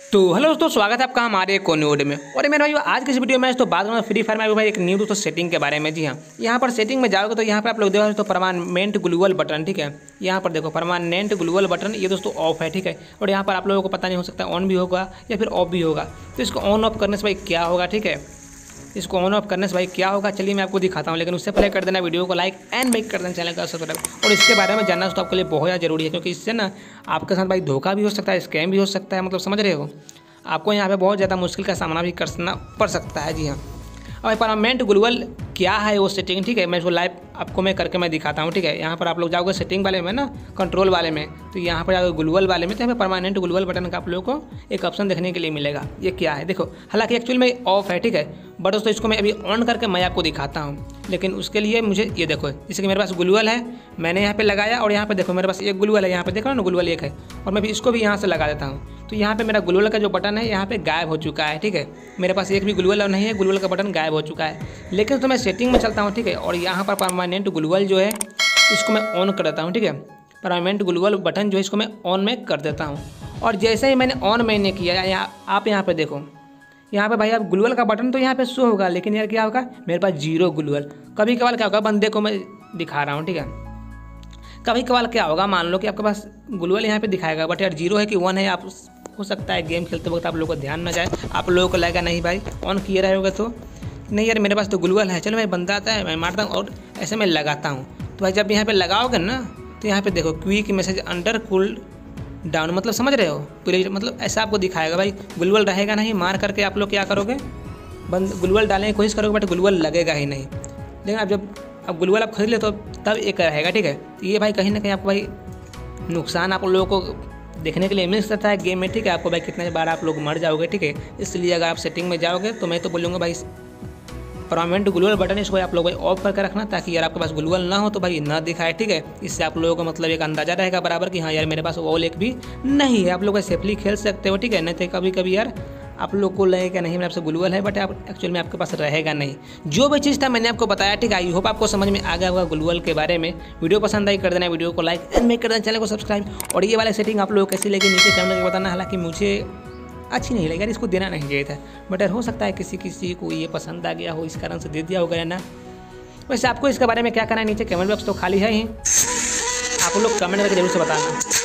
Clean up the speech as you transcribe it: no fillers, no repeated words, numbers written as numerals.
तो हेलो दोस्तों, स्वागत है आपका हमारे एक न्यू वीडियो में। और मेरे भाई आज की इस वीडियो में तो बात करूँगा फ्री फायर में भाई एक न्यू दोस्तों सेटिंग के बारे में। जी हाँ, यहाँ पर सेटिंग में जाओगे तो यहाँ पर आप लोग देखो तो परमानेंट ग्लूवल बटन, ठीक है। यहाँ पर देखो परमानेंट ग्लूवल बटन ये दोस्तों ऑफ है, ठीक है। और यहाँ पर आप लोगों को पता नहीं हो सकता ऑन भी होगा या फिर ऑफ भी होगा। तो इसको ऑन ऑफ करने से भाई क्या होगा, ठीक है। इसको ऑन ऑफ करने से भाई क्या होगा चलिए मैं आपको दिखाता हूँ, लेकिन उससे पहले कर देना वीडियो को लाइक एंड मेक कर देना चैनल का सब्सक्राइब। और इसके बारे में जानना तो आपके लिए बहुत ज़्यादा जरूरी है, क्योंकि इससे ना आपके साथ भाई धोखा भी हो सकता है, स्कैम भी हो सकता है, मतलब समझ रहे हो। आपको यहाँ पे बहुत ज़्यादा मुश्किल का सामना भी करना पड़ सकता है। जी हाँ, अब परमानेंट ग्लूवल क्या है वो सेटिंग, ठीक है। मैं इसको लाइव आपको मैं करके मैं दिखाता हूँ, ठीक है। यहाँ पर आप लोग जाओगे सेटिंग वाले में ना, कंट्रोल वाले में, तो यहाँ पर जाओगे ग्लूवल वाले में, तो यहाँ पे परमानेंट ग्लूवल बटन का आप लोगों को एक ऑप्शन देखने के लिए मिलेगा। ये क्या है देखो, हालांकि एक्चुअल में ऑफ है, ठीक है। बट दोस्तों इसको मैं अभी ऑन करके मैं आपको दिखाता हूँ, लेकिन उसके लिए मुझे ये देखो, जैसे कि मेरे पास ग्लूवल है, मैंने यहाँ पे लगाया और यहाँ पे देखो मेरे पास एक ग्लूवल है, यहाँ पे देखो ना ग्लूवल एक है, और मैं भी इसको भी यहाँ से लगा देता हूँ। तो यहाँ पे मेरा ग्लूवल का जो बटन है यहाँ पे गायब हो चुका है, ठीक है। मेरे पास एक भी ग्लूवल नहीं है, ग्लूवल का बटन गायब हो चुका है। लेकिन तो मैं सेटिंग में चलता हूँ, ठीक है, और यहाँ पर परमानेंट ग्लूवल जो है इसको मैं ऑन कर देता हूँ, ठीक है। परमानेंट ग्लूवल बटन जो है इसको मैं ऑन में कर देता हूँ। और जैसे ही मैंने ऑन मैंने किया, आप यहाँ पे देखो, यहाँ पे भाई आप ग्लूवल का बटन तो यहाँ पे शो होगा, लेकिन यार क्या होगा, मेरे पास 0 ग्लूवल। कभी कभार क्या होगा, बंदे को मैं दिखा रहा हूँ, ठीक है। कभी कभार क्या होगा, मान लो कि आपके पास ग्लूवल यहाँ पे दिखाएगा, बट यार 0 है कि 1 है, आप हो सकता है गेम खेलते वक्त आप लोगों को ध्यान ना जाए, आप लोगों को लगेगा नहीं भाई ऑन किए रहे होगा तो नहीं यार मेरे पास तो ग्लूवल है, चलो मैं बंदा आता है मैं मारता हूँ, और ऐसे मैं लगाता हूँ। तो भाई जब यहाँ पे लगाओगे ना, तो यहाँ पे देखो quick message under cool down, मतलब समझ रहे हो, पूरे मतलब ऐसा आपको दिखाएगा। भाई ग्लूवल रहेगा नहीं, मार करके आप लोग क्या करोगे, बंद ग्लूवल डालने की कोशिश करोगे, बट ग्लूवल लगेगा ही नहीं। लेकिन अब जब अब ग्लूवल आप खरीद ले तो तब एक रहेगा, ठीक है। तो ये भाई कहीं ना कहीं आपको भाई नुकसान आप लोगों को देखने के लिए मिल सकता है गेम में, ठीक है। आपको भाई कितने बार आप लोग मर जाओगे, ठीक है। इसलिए अगर आप सेटिंग में जाओगे तो मैं तो बोलूँगा भाई परमानेंट ग्लूवल बटन इसको आप लोग भाई ऑफ करके रखना, ताकि यार आपके पास ग्लूवल ना हो तो भाई ना दिखाए, ठीक है। इससे आप लोगों को मतलब एक अंदाजा रहेगा बराबर कि हाँ यार मेरे पास वॉल एक भी नहीं है, आप लोग सेफली खेल सकते हो, ठीक है। नहीं तो कभी कभी यार आप लोग को लगेगा नहीं मेरे आपसे ग्लूवल है, बट आप एक्चुअल में आपके पास रहेगा नहीं। जो भी चीज़ था मैंने आपको बताया, ठीक है। आई होप आपको समझ में आ गया होगा ग्लूवल के बारे में। वीडियो पसंद आई कर देना वीडियो को लाइक एंड मेक कर देना चैनल को सब्सक्राइब। और ये वाली सेटिंग आप लोग कैसी लगी नीचे कमेंट करके बताना। हालांकि मुझे अच्छी नहीं लगी यार, इसको देना नहीं चाहिए था, बट यार हो सकता है किसी को ये पसंद आ गया हो, इस कारण से दे दिया होगा ना। वैसे आपको इसके बारे में क्या करना है, नीचे कमेंट बॉक्स तो खाली है ही, आप लोग कमेंट करके जरूर से बताना।